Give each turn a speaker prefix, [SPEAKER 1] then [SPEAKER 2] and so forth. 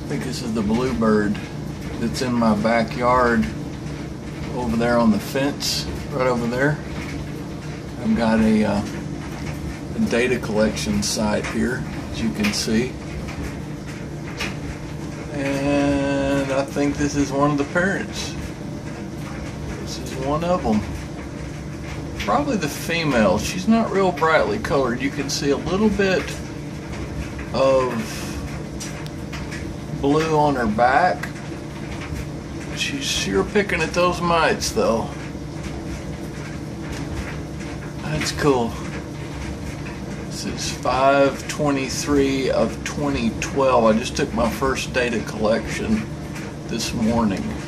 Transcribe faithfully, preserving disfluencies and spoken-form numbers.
[SPEAKER 1] think this is the bluebird that's in my backyard over there on the fence, right over there. I've got a, uh, a data collection site here, as you can see. And I think this is one of the parents. This is one of them. Probably the female. She's not real brightly colored. You can see a little bit of blue on her back. She's sure picking at those mites though. That's cool. This is five twenty-three of twenty twelve. I just took my first data collection this morning.